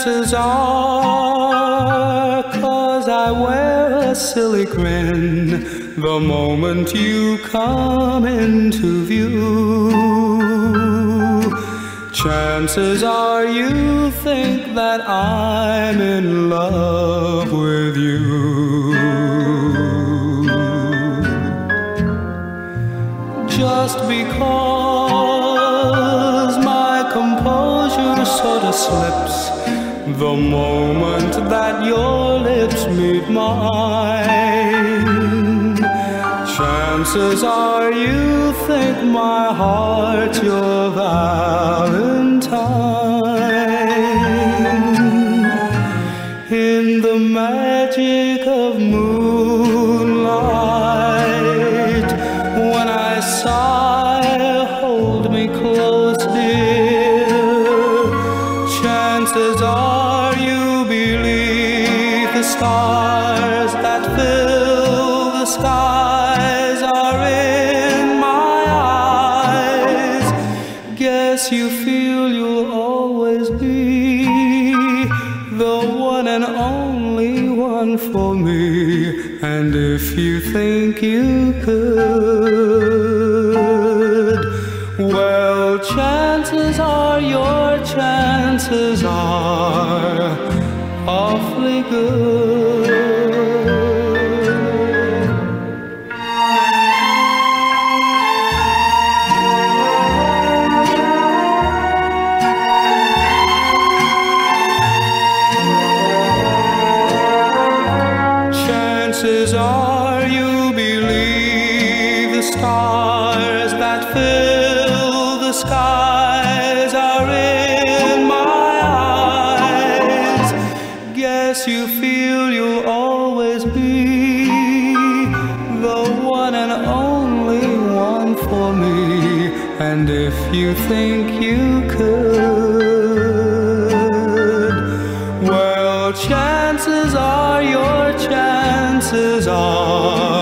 Chances are, 'cause I wear a silly grin the moment you come into view. Chances are you think that I'm in love with you. Just because my composure sort of slips the moment that your lips meet mine. Chances are you think my heart's your Valentine. In the magic of moonlight, when I sigh, hold me close, dear. Chances are you believe the stars that fill the skies are in my eyes. Guess you feel you'll always be the one and only one for me. And if you think you could, well, chances are your chances are awfully good. Chances are you believe the stars that fill the skies are in my eyes. Guess you feel you'll always be the one and only one for me. And if you think you could, well, chances are your chances are